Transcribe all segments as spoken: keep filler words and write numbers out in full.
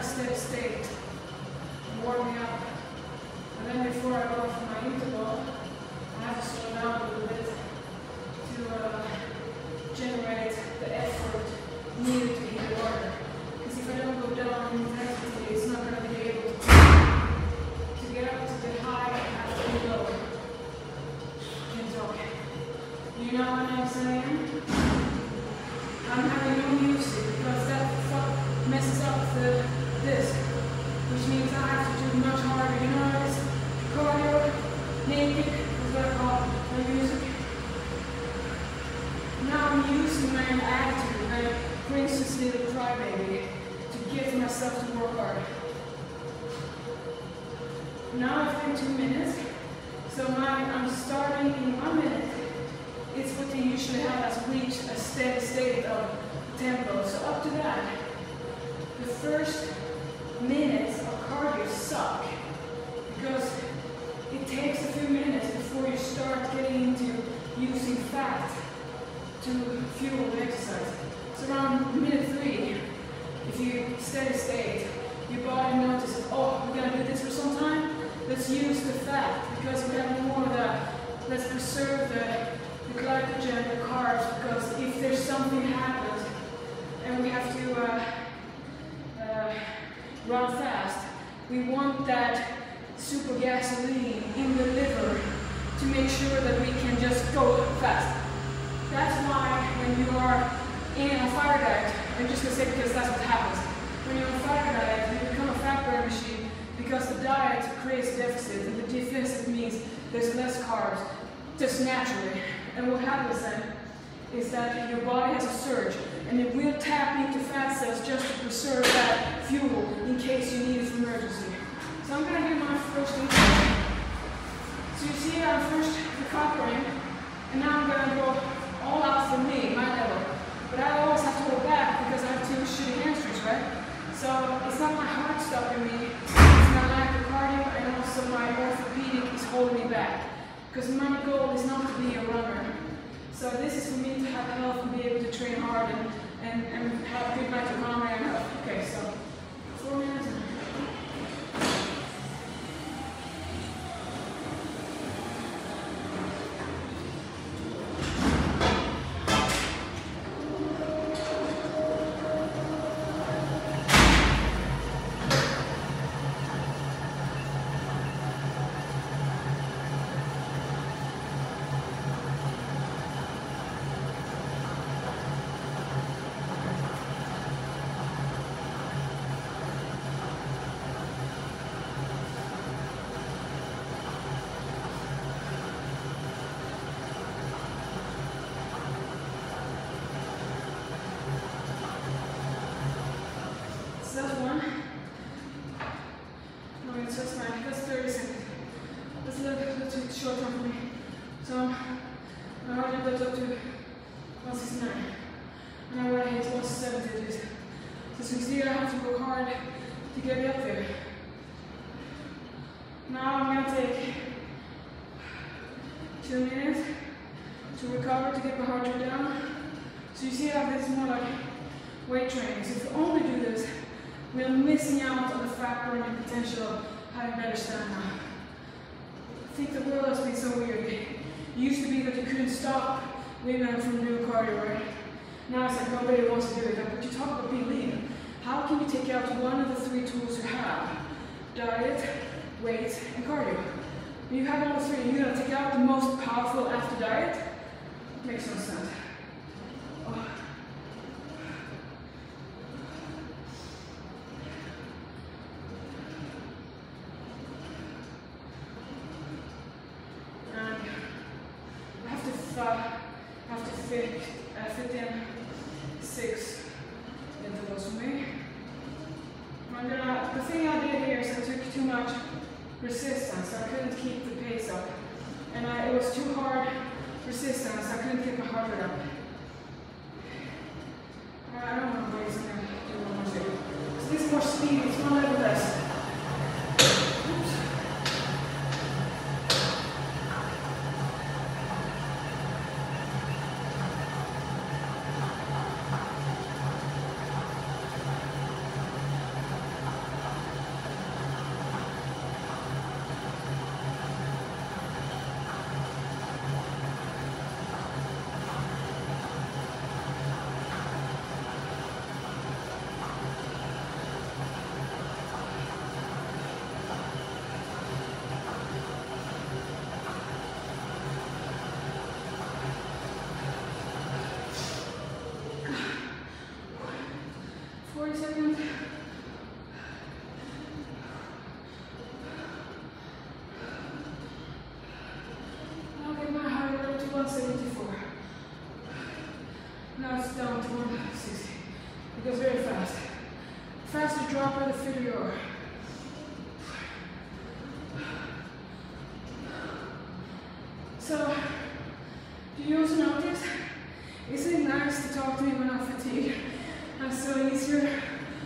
steady state, warming up. And then before I go for my interval, I have to slow down a little bit to uh, generate the effort needed to hit the water. Because if I don't go down in intensity, it's not going to be able to, to get up to the high after the low. Can't talk. You know what I'm saying? I'm having no music because that fuck messes up the disc, which means I have to do much harder. You know what it's cardio, naked, is what I call my music. Now I'm using my attitude, my princess little crybaby, to get myself to work hard. Now I've been two minutes, so my, I'm starting in one minute. It's what they usually have as reach a steady state of tempo. So up to that, the first minutes of cardio suck because it takes a few minutes before you start getting into using fat to fuel the exercise. So around minute three, if you steady state, your body notices, oh, we're gonna do this for some time, let's use the fat because we have more of that. Let's preserve the the glycogen, the carbs, because if there's something happens and we have to uh, uh, run fast, we want that super gasoline in the liver to make sure that we can just go fast. That's why when you are in a fire diet, I'm just going to say because that's what happens. When you're on a fire diet, you become a fat burn machine because the diet creates a deficit, and the deficit means there's less carbs, just naturally. And what happens then is that your body has a surge, and it will tap into fat cells just to preserve that fuel in case you need it for emergency. So I'm going to do my first interval. So you see I'm first recovering, and now I'm going to go all out for me, my level. But I always have to hold back because I have two shitty hamstrings, right? So it's not my heart stopping me, it's my lack of cardio, and also my orthopedic is holding me back. Because my goal is not to be a runner. So this is for me to have health and be able to train hard and, and, and have good mitochondria and health. Okay, so four minutes. That's one. No, it's just nine. That's thirty seconds. That's a little bit too short time for me. So my heart rate goes up to one sixty-nine. And I want to hit one seventy. So as you can see, I have to work hard to get it up there. Now I'm going to take two minutes to recover, to get my heart rate down. So you see how this is more like weight training. So if you only do this, we're missing out on the fat burning potential of having better stamina. I think the world has been so weird. It used to be that you couldn't stop women from doing cardio, right? Now it's like nobody wants to do it. But you talk about being lean. How can you take out one of the three tools you have? Diet, weight, and cardio. When you have all three, you're going to take out the most powerful after diet? Makes no sense. Oh. I have to fit, uh, fit in six intervals for me. I'm gonna, the thing I did here is I took too much resistance, so I couldn't keep the pace up. And I, it was too hard resistance, I couldn't keep my heart rate up. I don't know what I'm gonna do one more thing. So this is more speed, it's one level less. Now it's down to one sixty. It goes very fast. The faster you drop it, the fitter you are. So, do you also notice? Isn't it nice to talk to me when I'm fatigued? I'm so easier.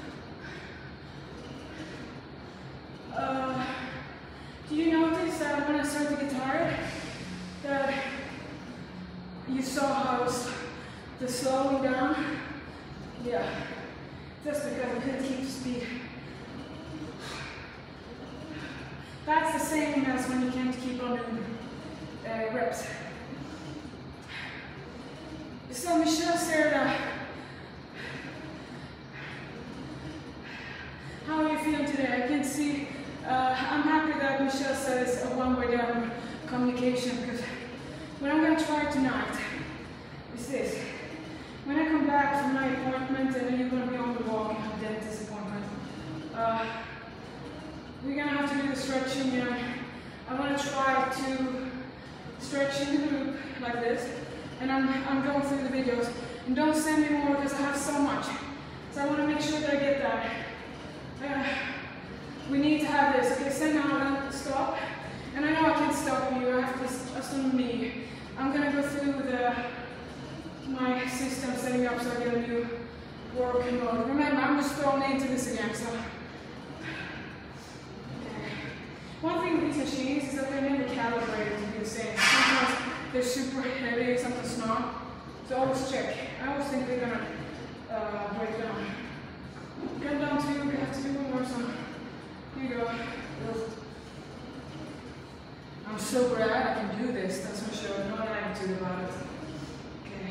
Uh, do you notice that when I start to get tired, that you saw how I was the slowing down? Yeah, just because I couldn't keep the speed. That's the same as when you can't keep on doing uh, reps. So Michelle said, uh, how are you feeling today? I can see, uh, I'm happy that Michelle said it's a one-way down communication, because what I'm going to try tonight is this. When I come back from my appointment, and then you're going to be on the walk in a dentist appointment, uh, we're going to have to do the stretching. You know, I want to try to stretch in the group like this. And I'm, I'm going through the videos. And don't send me more because I have so much. So I want to make sure that I get that. Uh, we need to have this. Okay, send out and stop. And I know I can't stop you. I have to, that's on me. I'm going to go through the, my system setting up so I get a new work mode. Remember, I'm just thrown into this again. So, okay. One thing with these machines is that they're never calibrated to be the same. Sometimes they're super heavy, sometimes not. So always check. I always think they're gonna uh, break down. Get down to you, we have to do one more song. Here you go. I'm so glad I can do this, that's for sure. No attitude about it. Okay.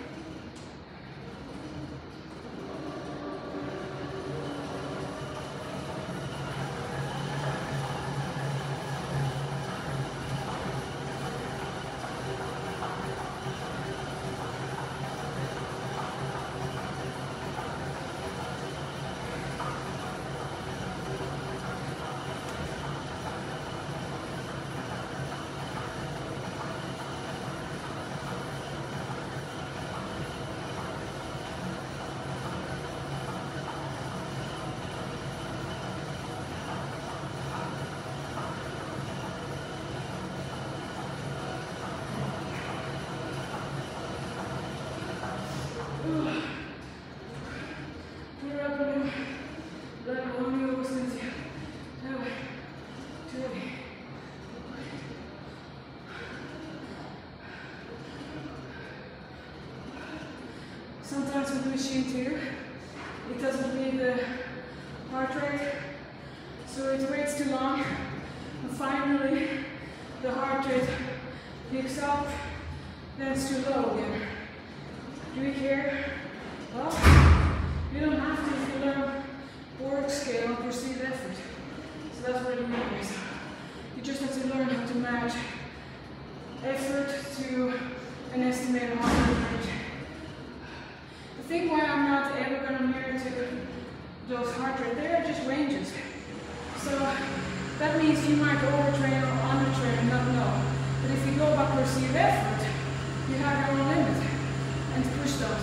Sometimes with the machine too, it doesn't read the heart rate, so it waits too long, and finally the heart rate picks up, then it's too low again. Do you care? Well, you don't have to if you learn work scale and perceived effort. So that's what it means. You just have to learn how to match effort to an estimated heart rate. The thing why I'm not ever going to mirror to those heart rates, they are just ranges. So that means you might overtrain or undertrain and not know. But if you go by perceived effort, you have your own limit and push those.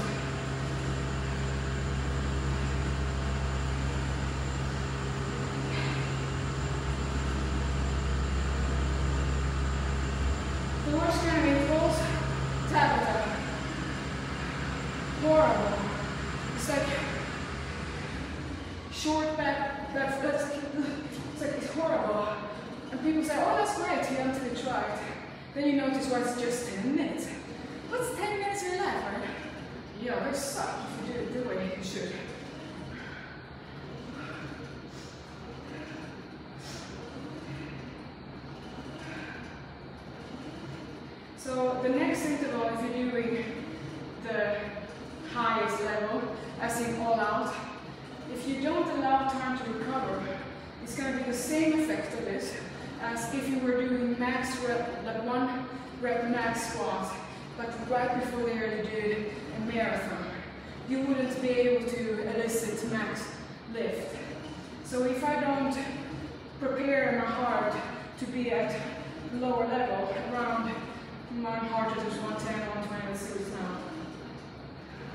The worst kind of impulse, Tabata. Horrible. It's like short back, that's, that's, it's like it's horrible. And people say, oh, that's great, you until you try it. Then you notice why it's just ten minutes. What's ten minutes in your life, right? Yeah, they suck if you do it the way you should. So the next interval, if you're doing the highest level, as in all out, if you don't allow time to recover, it's going to be the same effect of this as if you were doing max rep, like one rep max squat, but right before there you did a marathon. You wouldn't be able to elicit max lift. So if I don't prepare my heart to be at lower level, around my heart rate is one ten, one twenty, let's see what's now.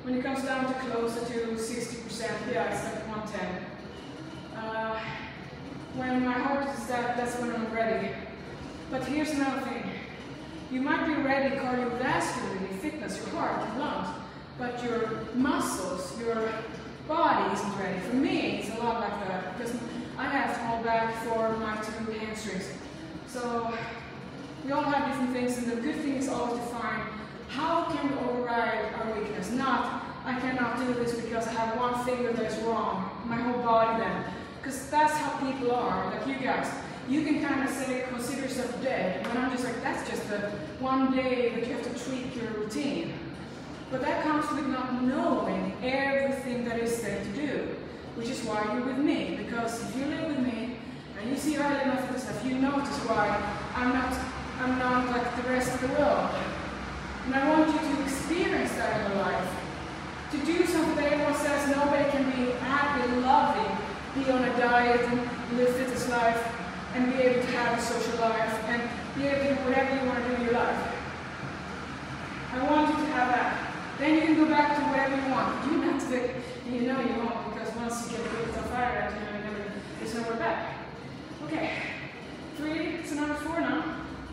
When it comes down to closer to sixty percent, yeah, it's like one ten. Uh, when my heart is that, that's when I'm ready. But here's another thing. You might be ready cardiovascularly, fitness, your heart, your lungs, but your muscles, your body isn't ready. For me, it's a lot like that, because I have small back for my two hamstrings. So we all have different things, and the good thing is always to find how can we override our weakness. Not, I cannot do this because I have one finger that is wrong, my whole body then. Because that's how people are, like you guys. You can kind of say, consider yourself dead, and I'm just like, that's just the one day that you have to tweak your routine. But that comes with not knowing everything that is there to do, which is why you're with me. Because if you live with me, and you see early enough of the stuff, you notice why I'm not, I'm not like the rest of the world. And I want you to experience that in your life. To do something that everyone says nobody can be happy, loving, be on a diet and live fitness life, and be able to have a social life, and be able to do whatever you want to do in your life. I want you to have that. Then you can go back to whatever you want. You don't have to do, you know you won't, because once you get good on fire, you know, never, there's nowhere back. Okay, three, it's number four now.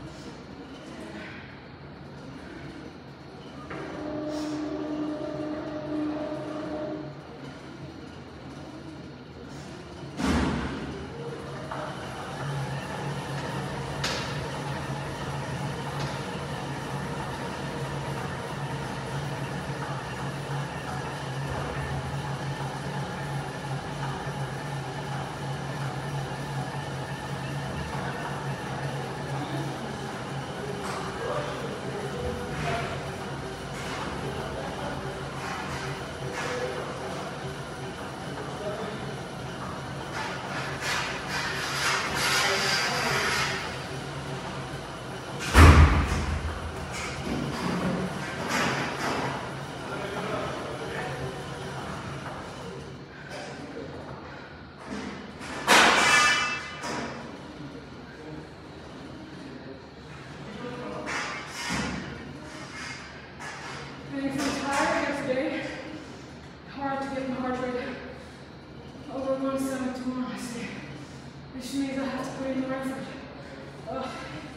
Which means I have to put in more effort. Ugh.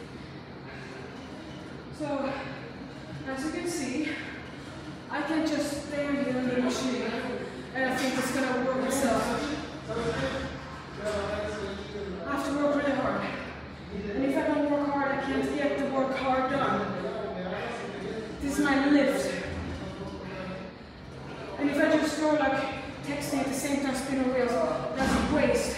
So, as you can see, I can just stand here on the machine, and I think it's going to work itself. I have to work really hard. And if I don't work hard, I can't get the work hard done. This is my lift. And if I just go like texting at the same time spinning wheels, that's a waste.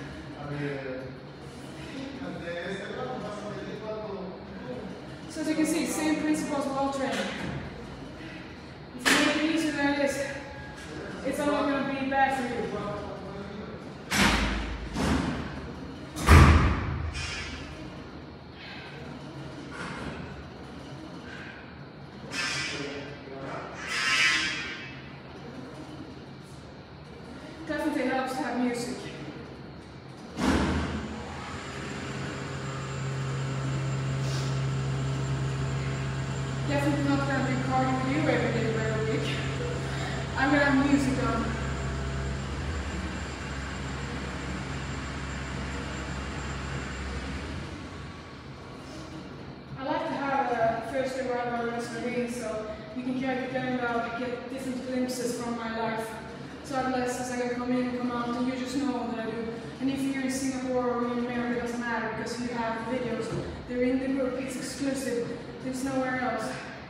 So as you can see, same principles while training. If you make it easier than it is, it's only going to be bad for you. Definitely helps to have music. Definitely not going to do cardio with you every day, every week. I'm going to have music on. I like to have a first day ride on rest of the week, so you can get them out, get different glimpses from my life. So I've lessons I can come in and come out, and you just know what I do. And if you're in Singapore or in America, it doesn't matter, because you have videos. They're in the group, it's exclusive. There's nowhere else.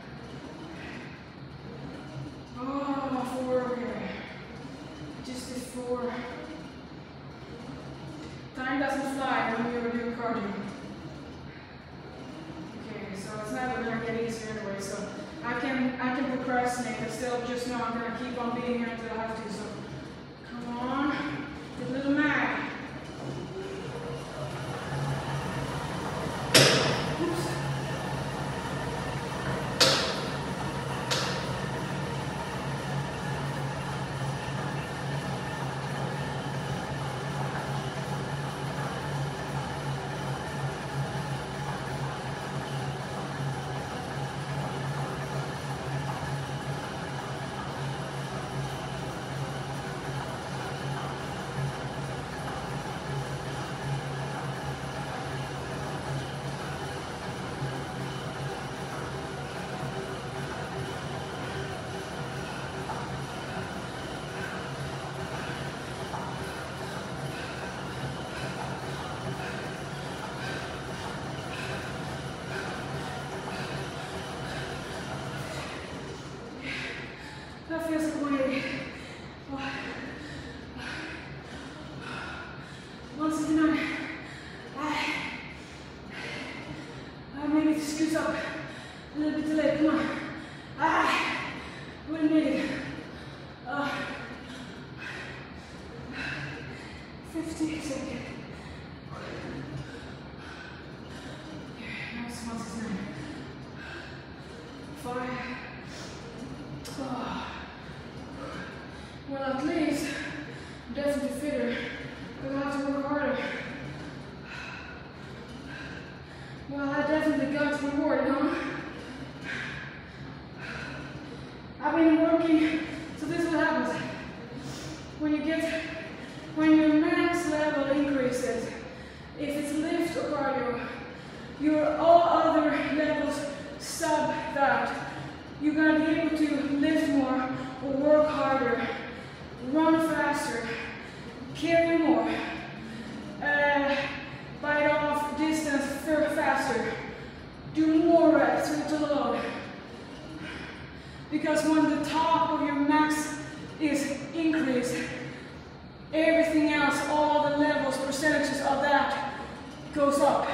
Oh, four, okay. Just did four. Time doesn't fly when you're doing cardio. Okay, so it's never gonna get easier anyway, so I can I can procrastinate, but still just know I'm gonna keep on being here until I have to, so come on, get a little mad. definitely fitter, but I have to work harder. Well, I definitely got rewarded, huh? I've been working, so this is what happens. When you get, when your max level increases, if it's lift or cardio, your all other levels sub that. You're gonna be able to lift more or work harder, run faster, carry more, uh, bite off distance faster, do more reps with the load. Because when the top of your max is increased, everything else, all the levels, percentages of that goes up.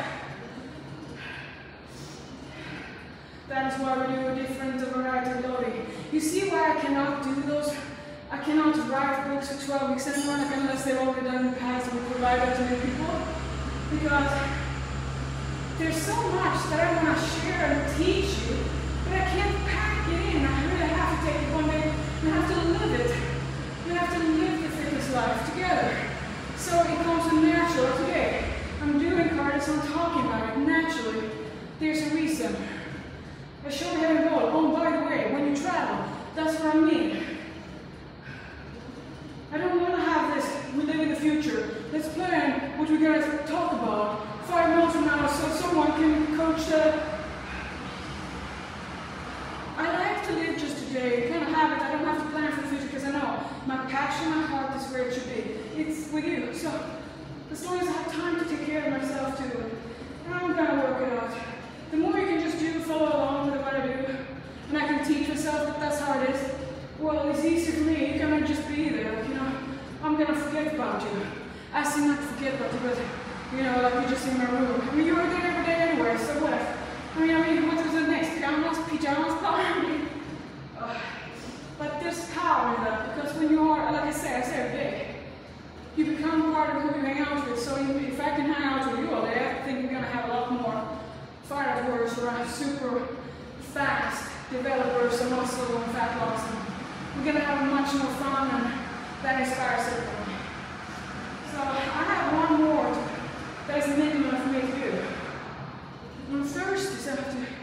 That is why we do a different variety of loading. You see why I cannot do those? I cannot write books for twelve weeks anymore unless they've already done in the past and we provide that to new people. Because there's so much that I want to share and teach you, but I can't pack it in. I really have to take it one day and I have to live it. We have to live the fitness life together. So it comes natural today. I'm doing cardio, so I'm talking about it naturally. There's a reason. I show you how to go. Oh, by the way, when you travel, that's what I mean. I don't want to have this, we live in the future. Let's plan what we're going to talk about five months from now so someone can coach the... I like to live just today, kind of have it. I don't have to plan for the future because I know my passion, my heart is where it should be. It's with you. So as long as I have time to take care of myself too, I'm going to work it out. The more you can just do, follow along with what I do, and I can teach myself that that's how it is, well, it's easy for me. You cannot just be there, you know. I'm going to forget about you. I still not forget about you, but, you know, like you're just in my room. I mean, you were there every day anyway, so what? I mean, I mean, what was the next? Pajamas? Pajamas? Probably. Uh, but there's power in that, because when you are, like I say, I say every day, you become part of who you hang out with. So if I can hang out with you all day, I think you're going to have a lot more fire words around super fast developers and muscle and fat loss. And we're going to have much more fun, and that inspires everyone. So I have one more that's a minimum for me to do. I'm thirsty, so I have to.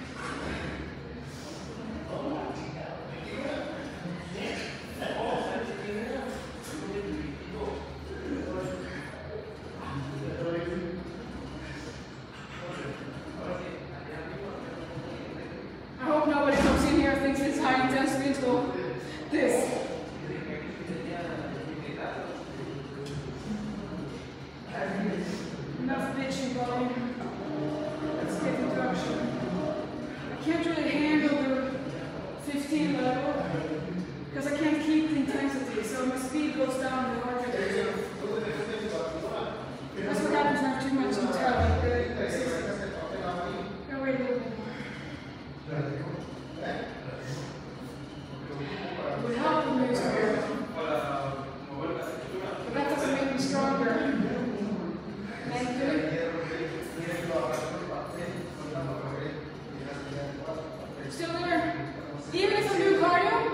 I hope nobody comes in here and thinks it's high intensity interval. This. Enough bitching, buddy. Let's get into action. I can't really handle the fifteen level because I can't keep the intensity, so my speed goes down the heart rate. That's what happens when I have too much mentality. Gotta wait a little bit more. It would help with me stronger. But that doesn't make me stronger. Still there? Even if I do cardio?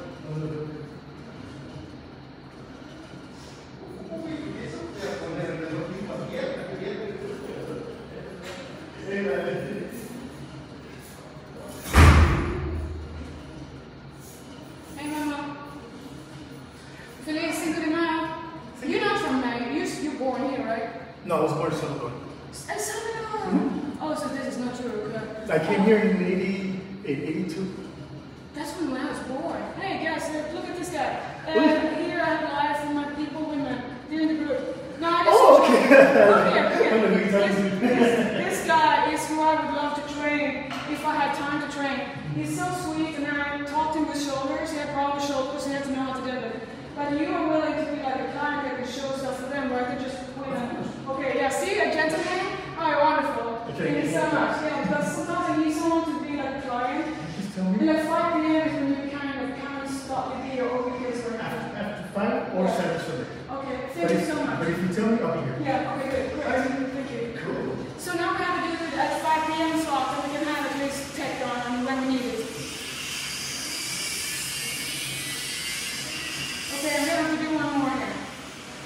Hey Mama. Feliz Cinco de Mayo. You're not from Mayo. You're, you're born here, right? No, I was born in Salvador. El Salvador. Mm-hmm. Oh, so this is not true. Okay. I came here in eighty, in eighty-two. That's when I was born. Hey guys, look at this guy. Uh, here I have live for my people, women. They're in the group. No, I just oh, okay. Come here, come here. This, this, this guy is who I would love to train if I had time to train. He's so sweet, and I talked to him with shoulders. He had problems with shoulders, he had to know how to do it. But you are willing to be like a client that can show stuff for them, right? They just women. Okay, yeah, see, a gentleman? Oh, wonderful. Okay. Thank you so much. Yeah, because sometimes I need someone to be like a client. And at five P M is when you kind of kind of stop the video or because we're after, after five or seven Sunday. Okay, thank but you if, so much. But if you tell me, I'll be here. Yeah, okay, good. Great. Thank you. Cool. So now we have to do it at five P M slot, so we can have at least tech on when we need it. Okay, I'm going to have to do one more here.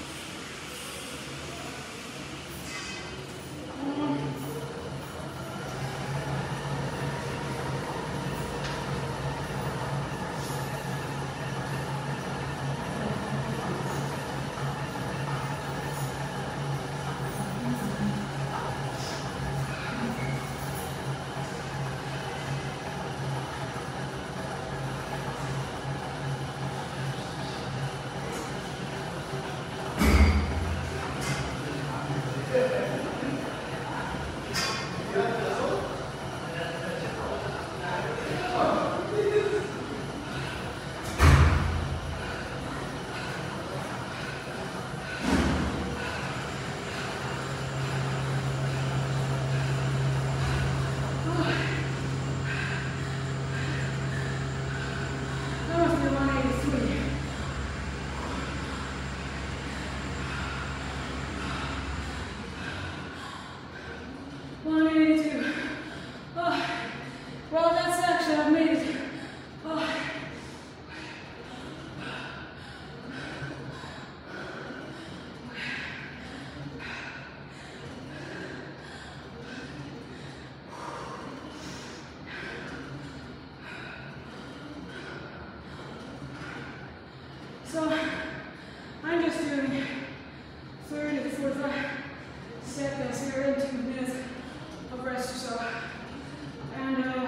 So I'm just doing thirty to forty-five seconds here in two minutes of rest or so. And uh,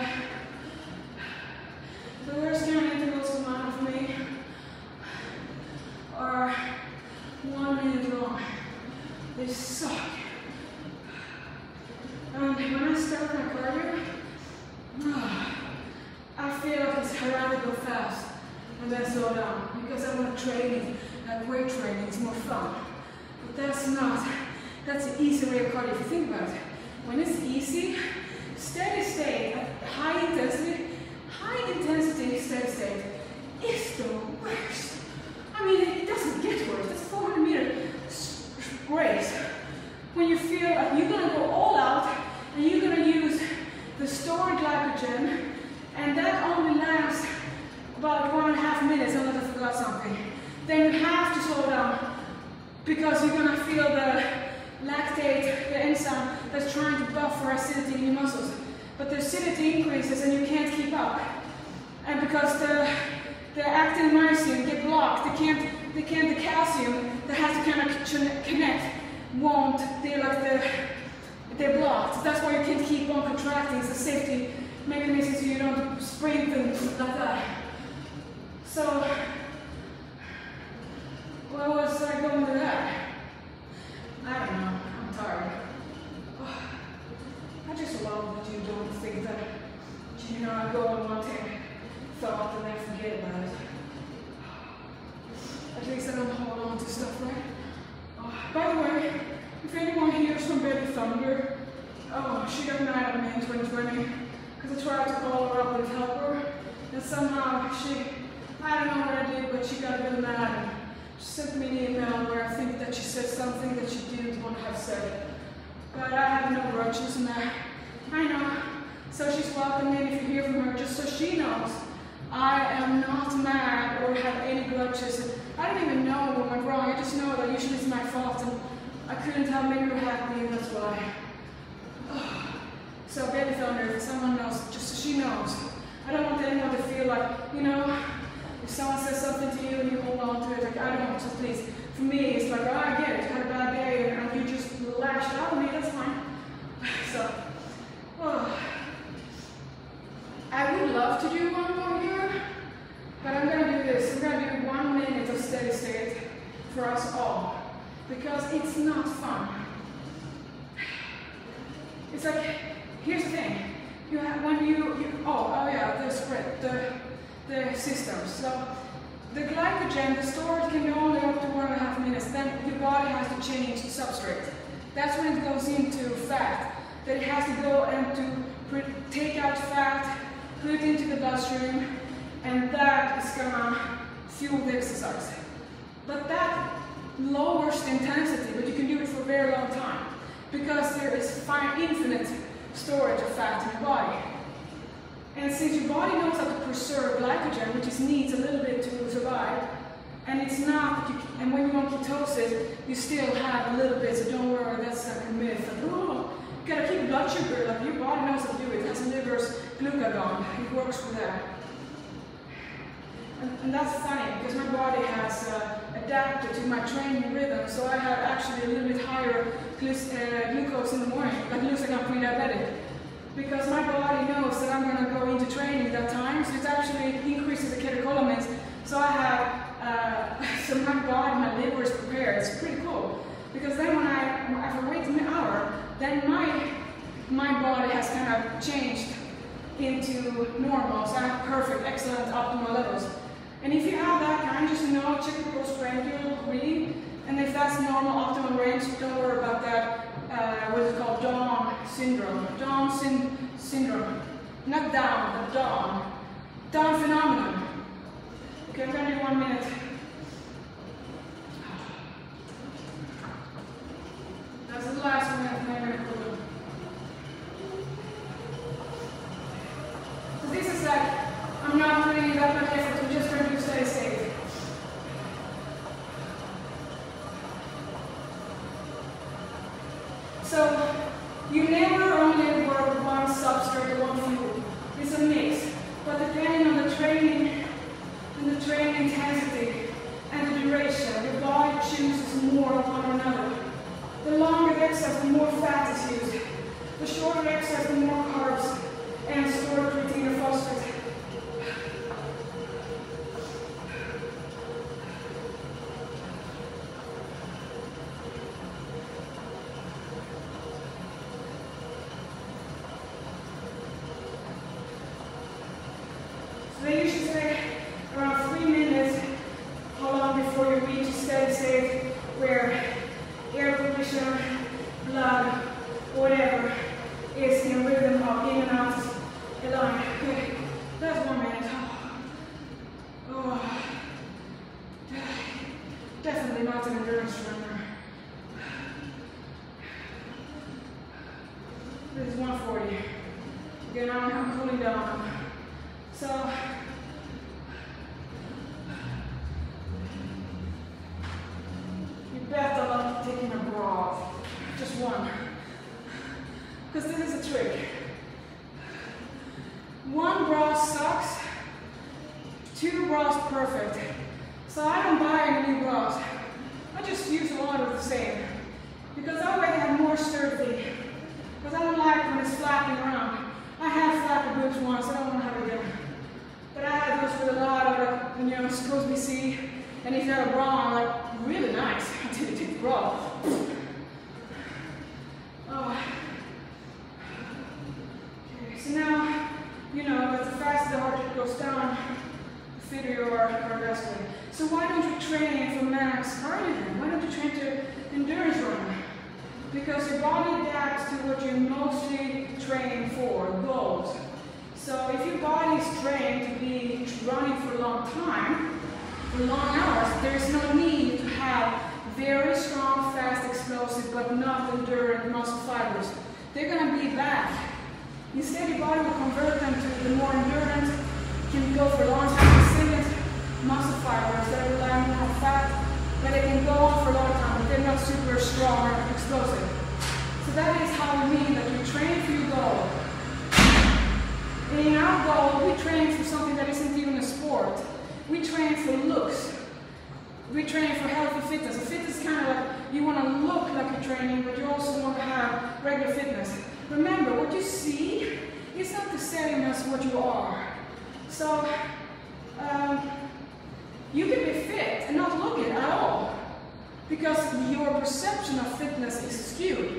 the worst kind of intervals come out for me are one minute long. They suck. And when I start my cardio, I feel like it's hard to go fast and then slow down because I want to train it, like weight training, it's more fun. But that's not, that's the easy way of cardio if you think about it. When it's easy, steady state, high intensity, high intensity steady state is the worst. I mean, it doesn't get worse. It's four hundred meter race. When you feel like you're gonna go all out and you're gonna use the stored glycogen, and that only lasts about one and a half minutes unless I forgot something, then you have to slow down because you're gonna feel the lactate, the enzyme that's trying to buffer acidity in your muscles. But the acidity increases and you can't keep up. And because the, the actin and myosin get blocked, they can't, they can't, the calcium that has to kind of connect won't, they're like the, they're blocked. That's why you can't keep on contracting. It's a safety mechanism so you don't sprint and like that. So, where was I going with that? I don't know, I'm tired. Oh, I just love that you don't think that, you know, I go on one thing, thought and then forget about it. At least I don't hold on to stuff, right? Oh, by the way, if anyone hears from Baby Thunder, oh, she got mad at me in twenty twenty because I tried to call her up and help her, and somehow she, I don't know what I did, but she got a bit mad and she sent me an email where I think that she said something that she didn't want to have said. But I have no grudges in that. I know. So she's welcome in if you hear from her, just so she knows. I am not mad or have any grudges. I don't even know what went wrong. I just know that usually it's my fault and I couldn't tell maybe you're happy and that's why. Oh. So Baby Thunder, if someone knows, just so she knows. I don't want anyone to feel like, you know, if someone says something to you and you hold on to it, like I don't, so please. For me, it's like, oh, I get it, you had a bad day and you just lashed out at me, that's fine. So, oh. I would love to do one more here, but I'm going to do this. I'm going to do one minute of steady state for us all, because it's not fun. It's like, here's the thing. You have, when you, you oh, oh yeah, the spread, the, the systems. So, the glycogen, the storage can be only up to one and a half minutes, then your body has to change the substrate. That's when it goes into fat. That it has to go and to take out fat, put it into the bloodstream, and that is gonna fuel the exercise. But that lowers the intensity, but you can do it for a very long time because there is fine, infinite storage of fat in your body. And since your body knows how to preserve glycogen, which is needs a little bit to survive, and it's not, you, and when you're on ketosis, you still have a little bit, so don't worry, that's like a myth. Like, oh, you gotta keep blood sugar, like your body knows how to do it. It has a liver's glucagon, it works for that. And, and that's funny, because my body has uh, adapted to my training rhythm, so I have actually a little bit higher glu uh, glucose in the morning, like it looks like I'm pre-diabetic. Because my body knows that I'm going to go into training at that time, so it actually increases the catecholamines. So I have, uh, so my body, my liver is prepared. It's pretty cool. Because then when I, after waiting an hour, then my, my body has kind of changed into normal. So I have perfect, excellent, optimal levels. And if you have that kind, just know, check your postprandial reading. And if that's normal, optimal range, don't worry about that. Uh, what is called Down syndrome. Down syn syndrome. Not down, but Down. Down phenomenon. Okay, I'm going to do one minute. That's the last minute I'm going to do. So this is like, I'm not putting that much effort, I'm just going to do steady state. So, you never only work with one substrate or one fuel. It's a mix. But depending on the training and the training intensity and chooses more of one or another. The longer the exercise, the more fat is used. The shorter the exercise, the more carbs and stored protein or phosphate. So they usually take around three minutes how long before you reach a steady state where air pollution, blood, whatever is in rhythm of in and out aligned. Okay, that's one minute. Oh, definitely not an endurance runner. This is one forty. Again, I'm, I'm cooling down. So, you bet I'm not taking a bra off. Just one. Because this is a trick. One bra sucks, two bras perfect. So I don't buy any new bras. I just use a lot of the same. Because that way they have more sturdy. Because I don't like when it's flapping around. I had flappy boobs once, I don't want to have it again. But I had those with a lot of, like, you know, supposed to be see. And if you have a bra on, like, really nice. Until you take the bra. Oh. Okay, so now, you know, as the faster the heart rate goes down, the fitter you are cardiovascularly. So why don't you train for max cardio then? Why don't you train to endurance runner? Because your body adapts to what you're mostly trained for, goals. So if your body is trained to be running for a long time, for long hours, there's no need to have very strong, fast, explosive, but not endurant muscle fibers. They're going to be back. Instead, your body will convert them to the more endurant, can go for a long time, resilient muscle fibers that rely more on fat, but they can go on for a long time, but they're not super strong or explosive. So that is how we mean that we train for your goal. In our goal, we train for something that isn't even a sport. We train for looks. We train for healthy fitness. And fitness is kind of like, you want to look like you're training, but you also want to have regular fitness. Remember, what you see is not the same as what you are. So, um, you can be fit and not look it at all, because your perception of fitness is skewed.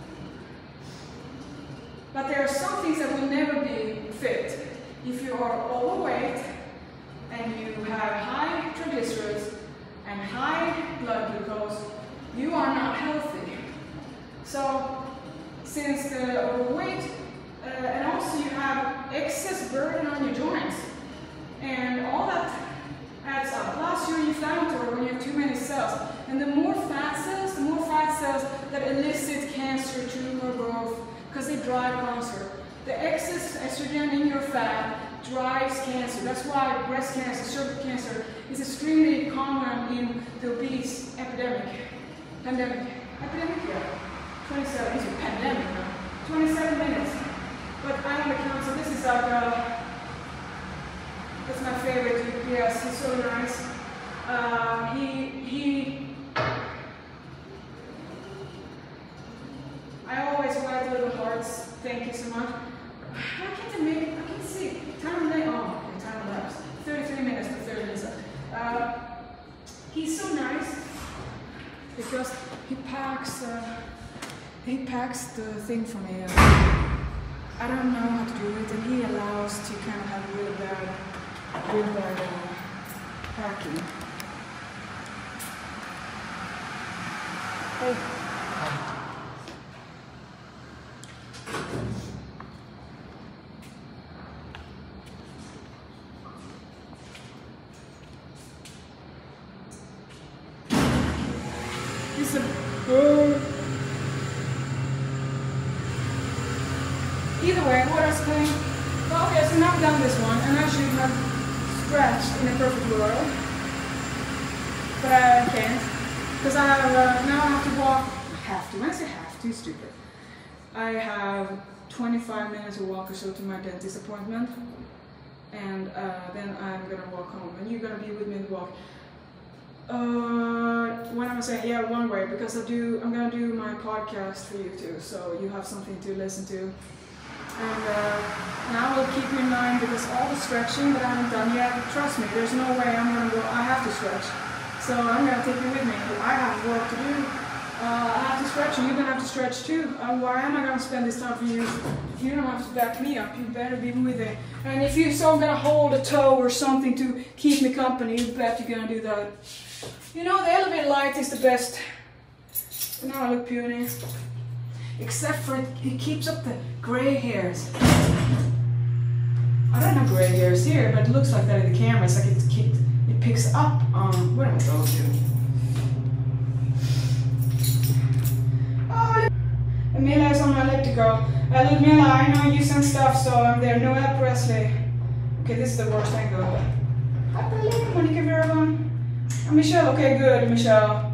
But there are some things that will never be fit. If you are overweight and you have high triglycerides and high blood glucose, you are not healthy. So, since the overweight, uh, and also you have excess burden on your joints, and all that adds up. Plus, you're inflammatory when you have too many cells. And the more fat cells, the more fat cells that elicit cancer, tumor growth, because they drive cancer. The excess estrogen in your fat drives cancer. That's why breast cancer, cervical cancer is extremely common in the obese epidemic. Pandemic. Epidemic, yeah. twenty-seven, it's a pandemic now. twenty-seven minutes. But I'm on the count, so this is like, uh, that's my favorite U P S. He's so nice. Um, he, he, I always write little hearts. Thank you so much. Why can't I make, I can't see. Time of day, oh, okay, time elapsed. thirty-three minutes to thirty minutes. Uh, he's so nice because he packs, uh, he packs the thing for me. Uh, I don't know how to do it, and he allows to kind of have really bad, really bad uh, packing. Hey. It's a bird. Either way, what I was saying, well, okay, so now I've done this one, and I should have stretched in a perfect world, but I can't, because I have, uh, now I have to walk, I have to, when I say have to, stupid. I have twenty-five minutes to walk or so to my dentist appointment, and uh, then I'm gonna walk home, and you're gonna be with me in the walk. Uh, what am I saying? Yeah, one way, because I do. I'm gonna do my podcast for you too, so you have something to listen to. And uh, now I will keep you in mind because all the stretching that I haven't done yet. Trust me, there's no way I'm gonna go. I have to stretch, so I'm gonna take you with me. I have work to do. Uh, I have to stretch, and you're gonna have to stretch too. Uh, why am I gonna spend this time for you? You don't have to back me up. You better be with it. And if you're so gonna hold a toe or something to keep me company, you bet you're gonna do that. You know, the elevator light is the best. Now I look puny. Except for it, it keeps up the gray hairs. I don't have gray hairs here, but it looks like that in the camera. It's like it, it, it picks up on. Where am I going to? Oh, Emilia is on my elliptical. Uh, Ludmilla, I know you send stuff, so I'm there. Noel Presley. Okay, this is the worst angle. Hi, Berlin, Monica Verban. Uh, Michelle, okay, good, Michelle.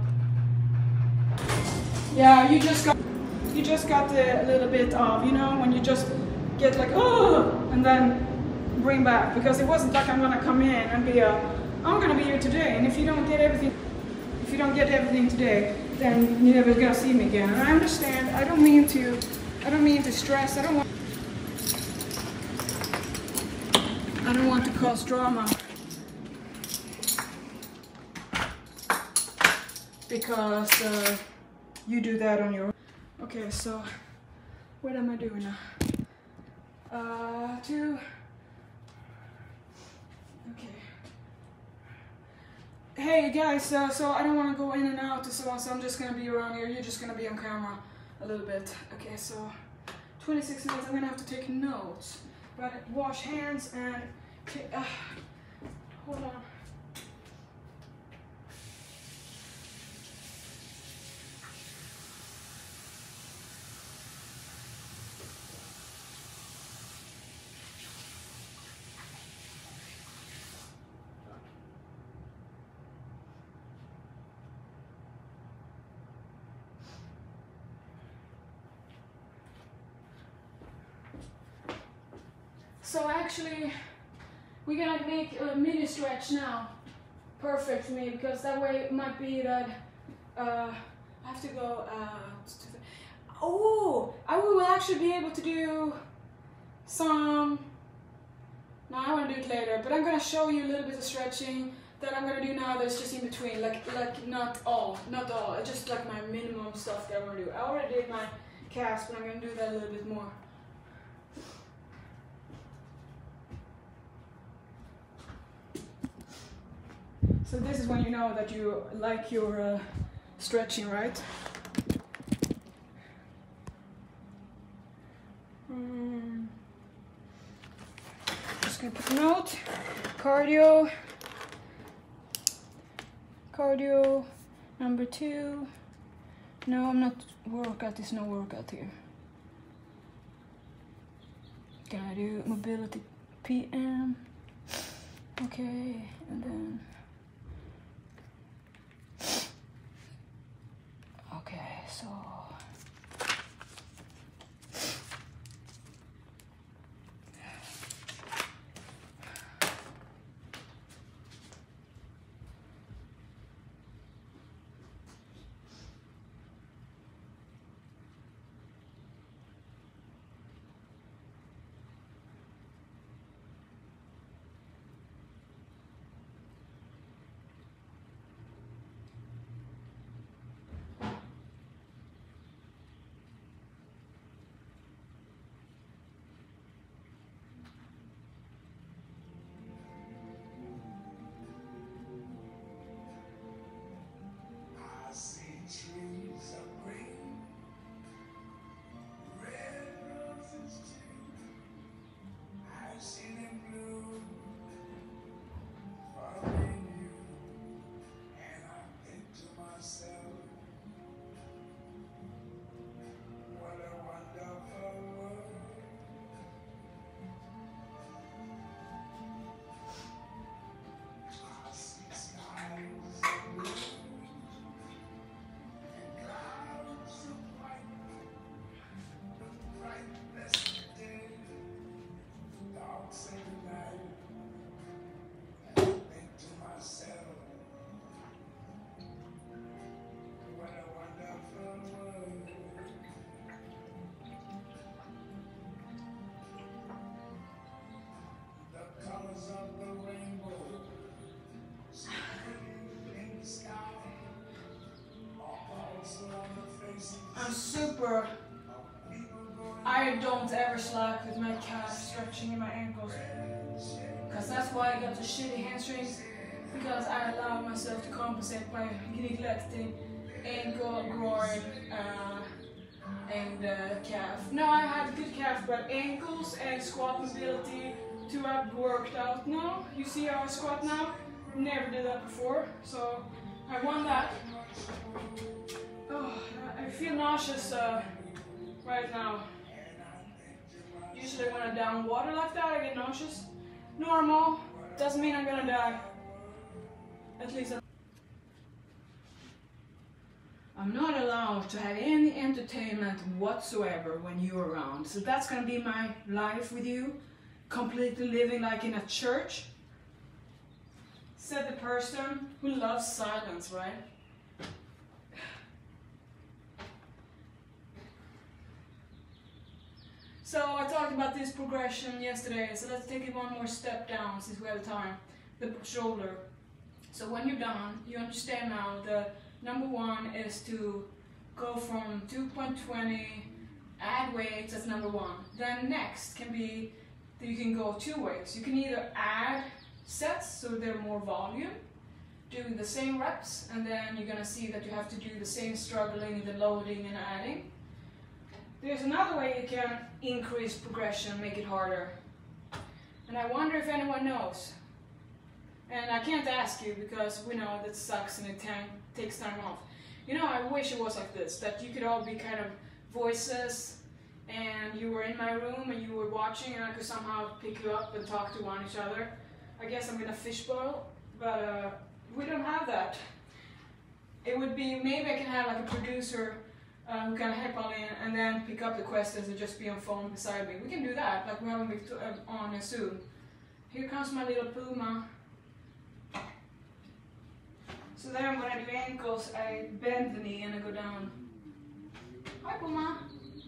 Yeah, you just got. You just got a little bit of, you know, when you just get like, oh, and then bring back, because it wasn't like I'm gonna come in and be a, I'm gonna be here today, and if you don't get everything, if you don't get everything today, then you're never gonna see me again. And I understand. I don't mean to, I don't mean to stress. I don't want, I don't want to cause drama, because uh, you do that on your own. Okay, so what am I doing now? Uh, two. Okay. Hey guys, uh, so I don't want to go in and out, so, so I'm just gonna be around here. You're just gonna be on camera a little bit. Okay, so twenty-six minutes. I'm gonna have to take notes, but wash hands and uh, hold on. So actually, we're gonna make a mini stretch now. Perfect for me, because that way it might be that uh, I have to go. Uh, to the, oh, I will actually be able to do some. No, I want to do it later, but I'm gonna show you a little bit of stretching that I'm gonna do now. That's just in between, like like not all, not all. It's just like my minimum stuff that I'm gonna do. I already did my calves, but I'm gonna do that a little bit more. So this is when you know that you like your uh, stretching, right? Mm. Just gonna put a note. Cardio. Cardio number two. No, I'm not workout. There's no workout here. Can I do mobility P M? Okay, and then. Okay, so I'm super, I don't ever slack with my calf stretching in my ankles. Because that's why I got the shitty hamstrings. Because I allow myself to compensate by neglecting ankle, groin, uh, and uh, calf. No, I had good calf, but ankles and squat mobility, two I've worked out now. You see how I squat now? Never did that before, so I won that. Oh, I feel nauseous uh, right now. Usually when I'm down water like that, I get nauseous. Normal, doesn't mean I'm gonna die. At least I'm I'm not allowed to have any entertainment whatsoever when you're around. So that's gonna be my life with you. Completely living like in a church. Said the person who loves silence, right? So I talked about this progression yesterday, so let's take it one more step down since we have time. The shoulder. So when you're done, you understand now the number one is to go from two point two zero, add weights, that's number one. Then next can be that you can go two ways. You can either add sets so they're more volume, doing the same reps, and then you're gonna see that you have to do the same struggling, the loading and adding. There's another way you can increase progression, make it harder. And I wonder if anyone knows. And I can't ask you because we know that sucks and it takes time off. You know, I wish it was like this, that you could all be kind of voices and you were in my room and you were watching and I could somehow pick you up and talk to one each other. I guess I'm gonna fishbowl, but uh, we don't have that. It would be, maybe I can have like a producer uh, who can heckle in and then pick up the questions and just be on phone beside me. We can do that, like we're having uh, on a Zoom. Here comes my little Puma. So then when I do ankles, I bend the knee and I go down. Hi Puma.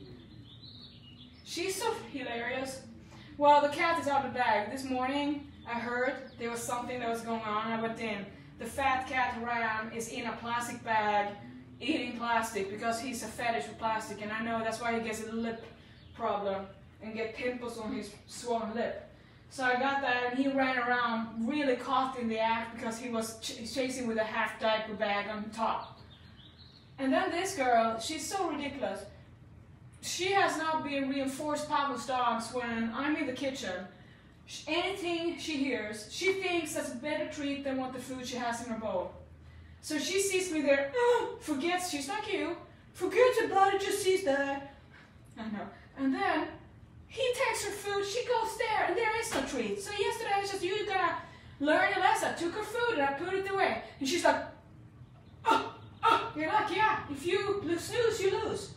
She's so hilarious. Well, the cat is out of the bag. This morning I heard there was something that was going on. I went in. The fat cat Ram is in a plastic bag eating plastic because he's a fetish for plastic, and I know that's why he gets a lip problem and get pimples on his swollen lip. So I got that and he ran around really caught in the act because he was ch chasing with a half diaper bag on top. And then this girl, she's so ridiculous. She has now been reinforced Pablo's dogs when I'm in the kitchen. Anything she hears, she thinks that's a better treat than what the food she has in her bowl. So she sees me there, oh, forgets she's like you, forgets about it, just sees that. I know. And then he takes her food, she goes there, and there is no treat. So yesterday I was just, you gotta learn a lesson. I took her food and I put it away. And she's like, oh, oh. You're like, yeah, if you snooze, you lose.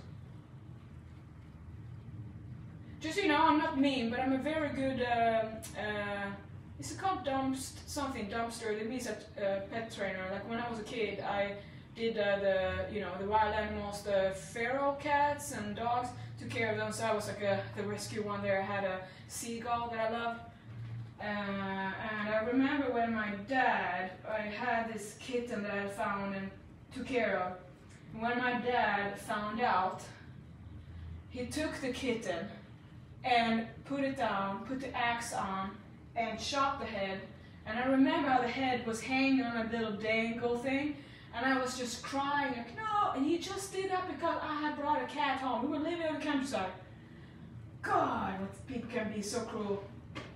Just so you know, I'm not mean, but I'm a very good, uh, uh, is it called dumpst, something, dumpster? It means a uh, pet trainer. Like when I was a kid, I did uh, the, you know, the wild animals, the feral cats and dogs, took care of them. So I was like a, the rescue one there. I had a seagull that I loved. Uh, and I remember when my dad, I had this kitten that I found and took care of. And when my dad found out, he took the kitten and put it down, put the axe on, and shot the head. And I remember how the head was hanging on a little dangle thing, and I was just crying, like, no, and he just did that because I had brought a cat home. We were living in the countryside. God, what people can be so cruel.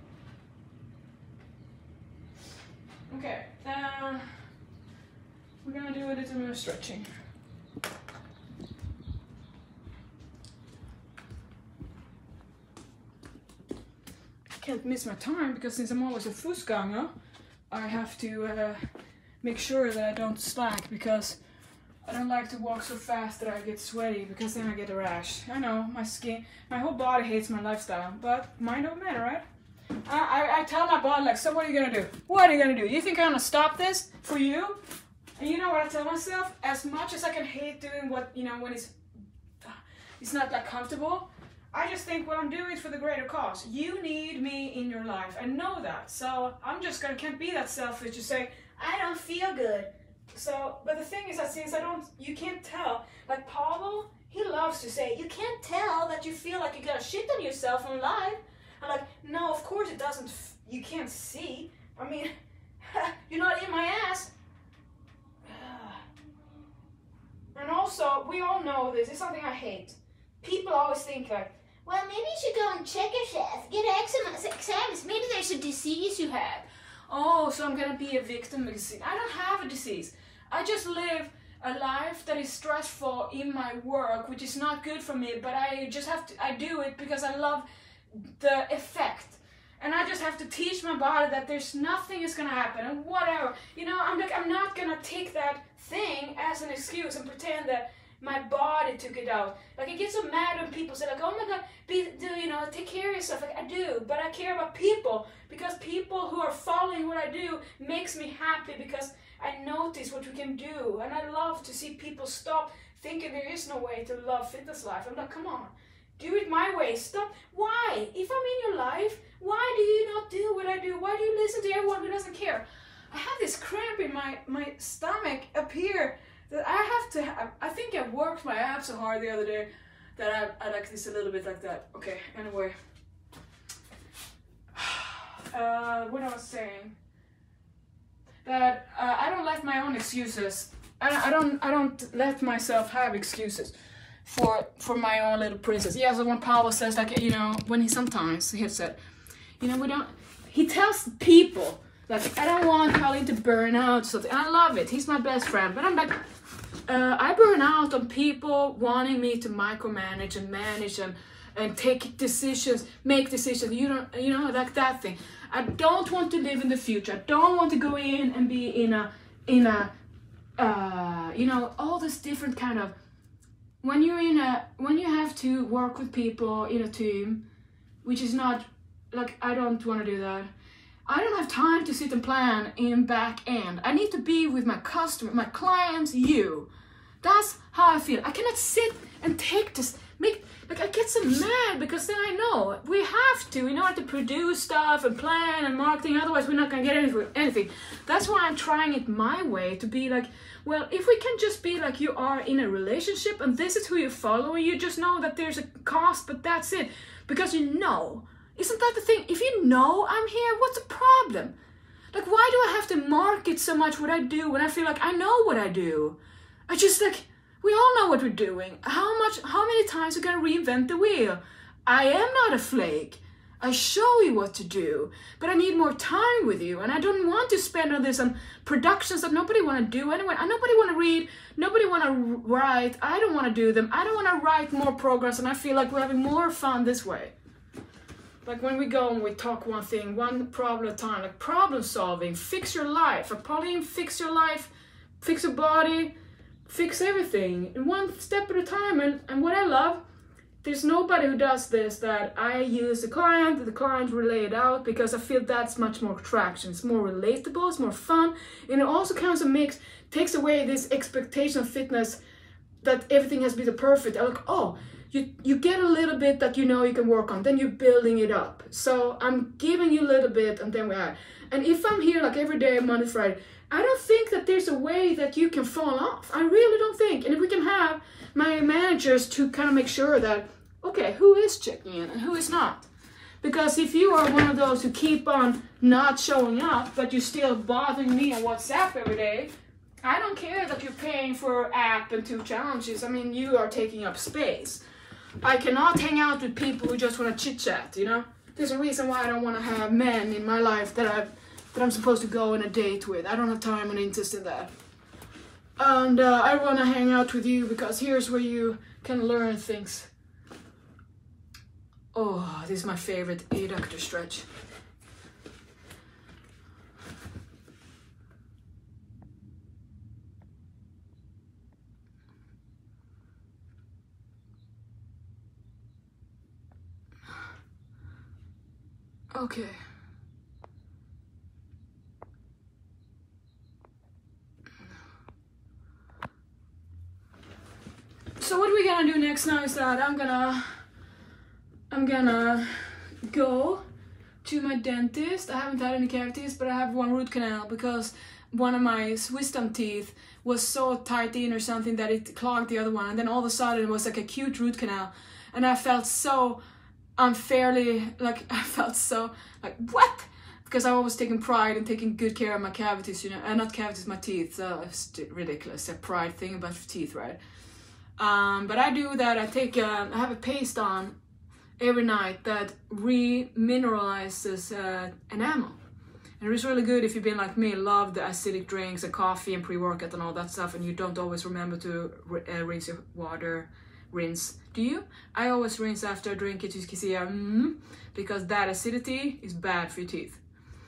Okay, uh, we're gonna do a little more stretching. Can't miss my time because since I'm always a fuskganger, I have to uh, make sure that I don't slack because I don't like to walk so fast that I get sweaty because then I get a rash. I know, my skin, my whole body hates my lifestyle, but mine don't matter, right? I, I, I tell my body, like, so what are you gonna do? What are you gonna do? You think I'm gonna stop this for you? And you know what I tell myself? As much as I can hate doing what, you know, when it's, it's not that comfortable, I just think what I'm doing is for the greater cause. You need me in your life. I know that. So I'm just gonna, can't be that selfish to say, I don't feel good. So, but the thing is that since I don't, you can't tell. Like Pavel, he he loves to say, you can't tell that you feel like you got shit on yourself on live. I'm like, no, of course it doesn't, f you can't see. I mean, you're not in my ass. And also, we all know this, it's something I hate. People always think like, well, maybe you should go and check yourself, get exams, maybe there's a disease you have. Oh, so I'm gonna be a victim of disease. I don't have a disease. I just live a life that is stressful in my work, which is not good for me, but I just have to, I do it because I love the effect. And I just have to teach my body that there's nothing is gonna happen and whatever. You know, I'm like, I'm not gonna take that thing as an excuse and pretend that my body took it out. Like, I get so mad when people say like, oh my God, be, do, you know, take care of yourself. Like, I do, but I care about people, because people who are following what I do makes me happy, because I notice what we can do. And I love to see people stop thinking there is no way to love fitness life. I'm like, come on, do it my way. Stop. Why? If I'm in your life, why do you not do what I do? Why do you listen to everyone who doesn't care? I have this cramp in my, my stomach up here that I have to have. I think I worked my abs so hard the other day that I, I like this a little bit like that. Okay, anyway. Uh, what I was saying. That uh, I don't let my own excuses. I, I don't I don't let myself have excuses for for my own little princess. Yeah, so when Paolo says like, you know, when he sometimes he said, you know, we don't, he tells people like, I don't want Colleen to burn out something. I love it. He's my best friend, but I'm like, uh, I burn out on people wanting me to micromanage and manage and and take decisions, make decisions. You don't, you know, like that thing. I don't want to live in the future. I don't want to go in and be in a, in a, uh, you know, all this different kind of, when you're in a, when you have to work with people in a team, which is not, like, I don't want to do that. I don't have time to sit and plan in back end. I need to be with my customer, my clients, you. That's how I feel. I cannot sit and take this, make, like, I get so mad because then I know we have to in order to produce stuff and plan and marketing, otherwise we're not gonna get anything. That's why I'm trying it my way, to be like, well, if we can just be like you are in a relationship and this is who you follow, and you just know that there's a cost, but that's it. Because you know, isn't that the thing? If you know I'm here, what's the problem? Like, why do I have to market so much what I do when I feel like I know what I do? I just like, we all know what we're doing. How much, how many times are we gonna reinvent the wheel? I am not a flake. I show you what to do, but I need more time with you, and I don't want to spend on this on productions that nobody want to do anyway. And nobody want to read, nobody want to write. I don't want to do them. I don't want to write more programs, and I feel like we're having more fun this way. Like when we go and we talk one thing, one problem at a time, like problem solving, fix your life. Like, Pauline, fix your life, fix your body, fix everything, and one step at a time. And, and what I love, there's nobody who does this that I use the client, the client relay it out, because I feel that's much more traction. It's more relatable, it's more fun, and it also kind of makes, takes away this expectation of fitness that everything has to be the perfect. I like, oh, you, you get a little bit that you know you can work on, then you're building it up. So I'm giving you a little bit, and then we are. And if I'm here like every day, Monday, Friday, I don't think that there's a way that you can fall off. I really don't think. And if we can have my managers to kind of make sure that, okay, who is checking in and who is not? Because if you are one of those who keep on not showing up, but you're still bothering me on WhatsApp every day, I don't care that you're paying for app and two challenges. I mean, you are taking up space. I cannot hang out with people who just want to chit chat, you know? There's a reason why I don't want to have men in my life that I've that I'm supposed to go on a date with. I don't have time and interest in that. And uh, I want to hang out with you because here's where you can learn things. Oh, this is my favorite adductor stretch. Okay. So what we're gonna do next now is that I'm gonna I'm gonna go to my dentist. I haven't had any cavities, but I have one root canal because one of my wisdom teeth was so tight in or something that it clogged the other one, and then all of a sudden it was like a cute root canal, and I felt so unfairly, like I felt so like what? Because I've always taken pride in taking good care of my cavities, you know, and not cavities, my teeth. So it's ridiculous, a pride thing about teeth, right? Um, but I do that. I take, a, I have a paste on every night that re-mineralizes uh, enamel. And it's really good if you've been like me, love the acidic drinks and coffee and pre-workout and all that stuff, and you don't always remember to uh, rinse your water, rinse. Do you? I always rinse after I drink it, you can see, um, because that acidity is bad for your teeth.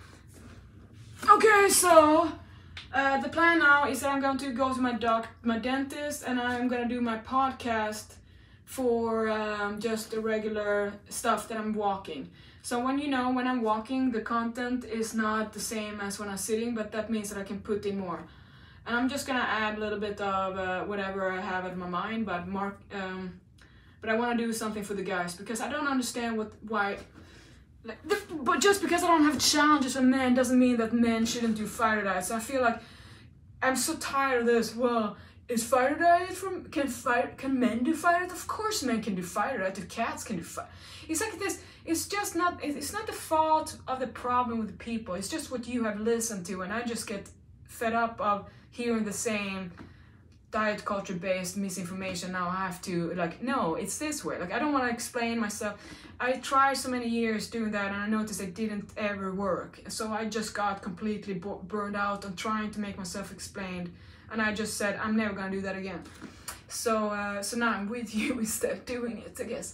Okay, so uh, the plan now is that I'm going to go to my doc, my dentist, and I'm going to do my podcast for um, just the regular stuff that I'm walking. So when you know, when I'm walking, the content is not the same as when I'm sitting, but that means that I can put in more. And I'm just gonna add a little bit of uh, whatever I have in my mind, but mark, um, but I want to do something for the guys because I don't understand what why. Like, the, but just because I don't have challenges for men doesn't mean that men shouldn't do Fighterdiet. So I feel like I'm so tired of this. Well, is Fighterdiet from can fight? Can men do Fighterdiet? Of course, men can do Fighterdiet. The cats can do fight. It's like this. It's just not, it's not the fault of the problem with the people. It's just what you have listened to, and I just get fed up of hearing the same diet culture based misinformation. Now I have to, like, no, it's this way. Like, I don't want to explain myself. I tried so many years doing that, and I noticed it didn't ever work. So I just got completely burned out on trying to make myself explained, and I just said, I'm never gonna do that again. So, uh, so now I'm with you instead doing it, I guess.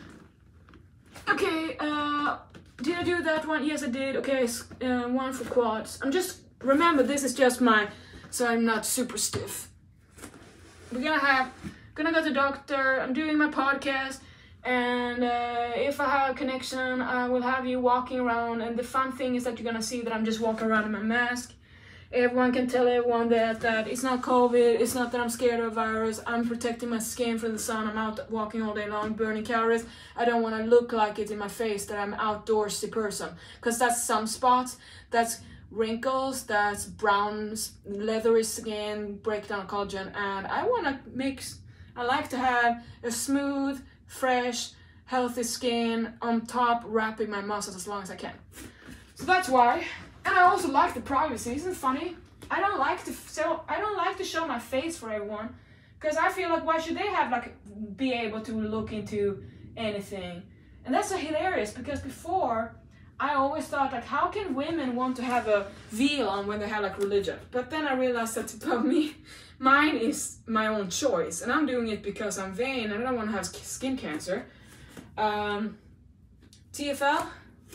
Okay, uh, did I do that one? Yes, I did. Okay, uh, one for quads. I'm just, remember, this is just my, so I'm not super stiff. We're gonna have, gonna go to the doctor, I'm doing my podcast, and uh, if I have a connection, I will have you walking around, and the fun thing is that you're gonna see that I'm just walking around in my mask. Everyone can tell everyone that, that it's not COVID, it's not that I'm scared of a virus, I'm protecting my skin from the sun, I'm out walking all day long, burning calories. I don't want to look like it in my face that I'm an outdoorsy person, because that's some spots, that's wrinkles, that's brown, leathery skin, breakdown collagen, and I want to make, I like to have a smooth, fresh, healthy skin on top, wrapping my muscles as long as I can. So that's why. And I also like the privacy, isn't it funny? I don't like to so I don't like to show my face for everyone, because I feel like why should they have like be able to look into anything? And that's so hilarious, because before I always thought like, how can women want to have a veil on when they have like religion? But then I realized that about me, mine is my own choice, and I'm doing it because I'm vain and I don't want to have skin cancer. Um, T F L,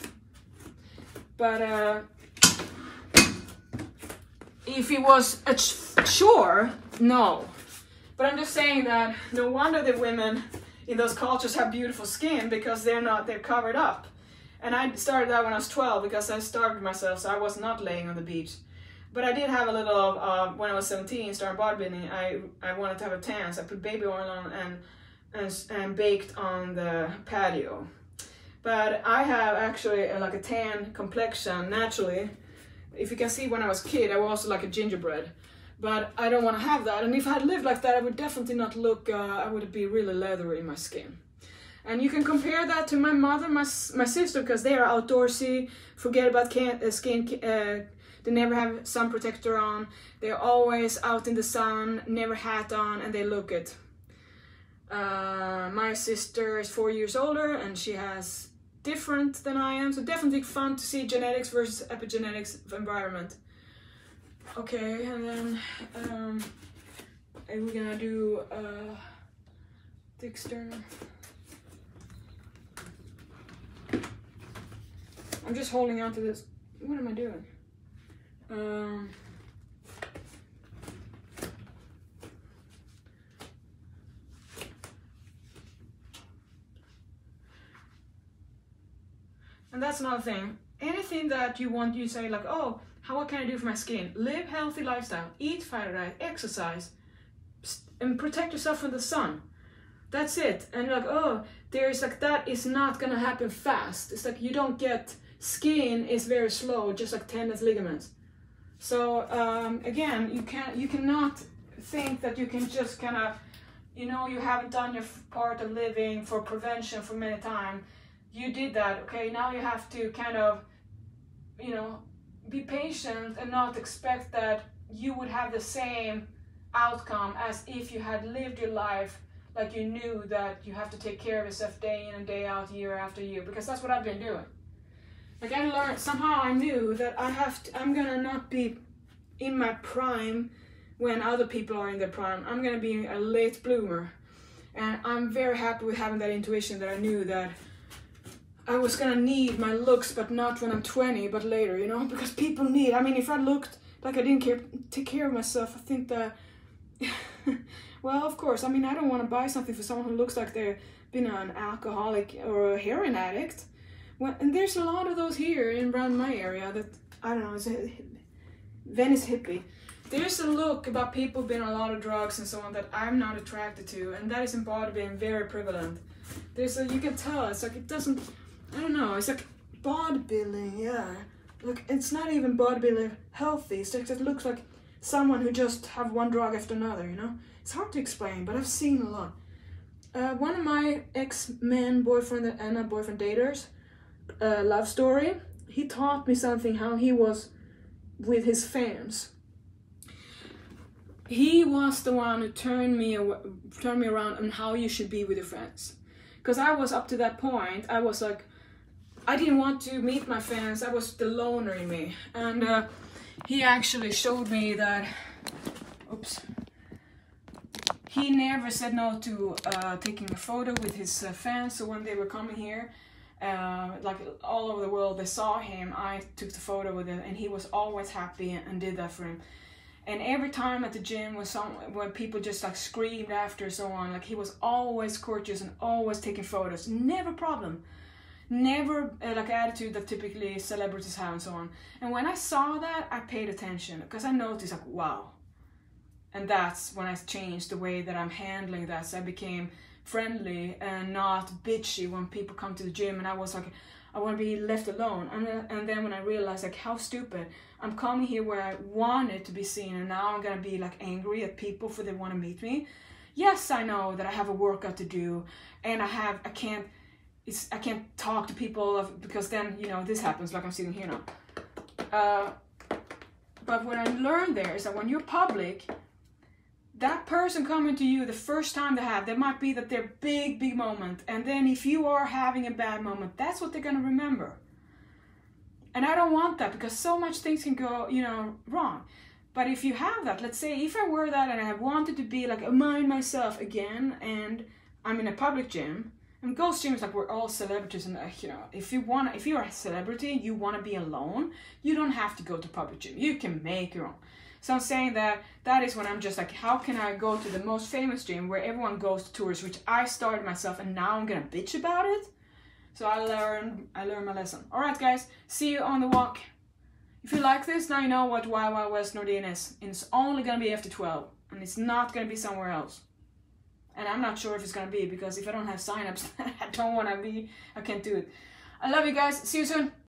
but uh. If it was a chore, no. But I'm just saying that no wonder the women in those cultures have beautiful skin, because they're not, they're covered up. And I started that when I was twelve because I starved myself, so I was not laying on the beach. But I did have a little, uh, when I was seventeen, starting bodybuilding, I, I wanted to have a tan, so I put baby oil on and, and, and baked on the patio. But I have actually a, like a tan complexion naturally. If you can see, when I was a kid, I was also like a gingerbread. But I don't want to have that. And if I had lived like that, I would definitely not look, uh, I would be really leathery in my skin. And you can compare that to my mother, my, my sister, because they are outdoorsy, forget about can, uh, skin, uh, they never have sun protector on, they're always out in the sun, never hat on, and they look it. Uh, my sister is four years older, and she has different than I am, so definitely fun to see genetics versus epigenetics of environment. Okay, and then um, and we're gonna do uh, the external. I'm just holding on to this. What am I doing? Um, And that's another thing. Anything that you want, you say like, oh, how what can I do for my skin? Live healthy lifestyle, eat Fighterdiet, exercise, and protect yourself from the sun. That's it. And you're like, oh, there's like, that is not gonna happen fast. It's like you don't get skin is very slow, just like tendons, ligaments. So um, again, you can't, you cannot think that you can just kind of, you know, you haven't done your part of living for prevention for many times. You did that, okay? Now you have to kind of, you know, be patient and not expect that you would have the same outcome as if you had lived your life like you knew that you have to take care of yourself day in and day out, year after year, because that's what I've been doing. Like I learned, somehow I knew that I have to, I'm gonna not be in my prime when other people are in their prime. I'm gonna be a late bloomer. And I'm very happy with having that intuition that I knew that I was gonna need my looks, but not when I'm twenty, but later, you know, because people need, I mean, if I looked like I didn't care, take care of myself, I think that, well, of course, I mean, I don't want to buy something for someone who looks like they've been an alcoholic or a heroin addict. Well, and there's a lot of those here in around my area that, I don't know, it's a Venice hippie. There's a look about people being on a lot of drugs and so on that I'm not attracted to, and that is in bodybuilding very prevalent. There's a, you can tell, it's like it doesn't, I don't know, it's like bodybuilding, yeah. Look, it's not even bodybuilding healthy, it's like it looks like someone who just have one drug after another, you know? It's hard to explain, but I've seen a lot. Uh, one of my ex-men boyfriend and not boyfriend daters, uh, love story, he taught me something how he was with his fans. He was the one who turned me away, turned me around on how you should be with your friends. Because I was up to that point, I was like, I didn't want to meet my fans, I was the loner in me. And uh, he actually showed me that, oops, he never said no to uh, taking a photo with his uh, fans. So when they were coming here, uh, like all over the world, they saw him, I took the photo with him, and he was always happy and, and did that for him. And every time at the gym when some when people just like screamed after so on, like he was always courteous and always taking photos, never problem. Never uh, like attitude that typically celebrities have and so on. And when I saw that, I paid attention because I noticed like, wow. And that's when I changed the way that I'm handling that. So I became friendly and not bitchy when people come to the gym. And I was like, I want to be left alone. And then, and then when I realized like how stupid, I'm coming here where I wanted to be seen, and now I'm gonna be like angry at people for they want to meet me. Yes, I know that I have a workout to do, and I have I can't. It's, I can't talk to people of, because then, you know, this happens like I'm sitting here now. Uh, but what I learned there is that when you're public, that person coming to you the first time they have, there might be that they're big, big moment. And then if you are having a bad moment, that's what they're going to remember. And I don't want that because so much things can go, you know, wrong. But if you have that, let's say if I were that and I wanted to be like a mind myself again, and I'm in a public gym, and ghost gym is like we're all celebrities, and uh, you know, if you want, if you're a celebrity, you want to be alone, you don't have to go to public gym. You can make your own. So I'm saying that that is when I'm just like, how can I go to the most famous gym where everyone goes to tours, which I started myself, and now I'm gonna bitch about it. So I learned, I learned my lesson. All right, guys, see you on the walk. If you like this, now you know what Wild Wild West Nordin is, and it's only gonna be after twelve, and it's not gonna be somewhere else. And I'm not sure if it's gonna be, because if I don't have signups, I don't wanna be, I can't do it. I love you guys, see you soon.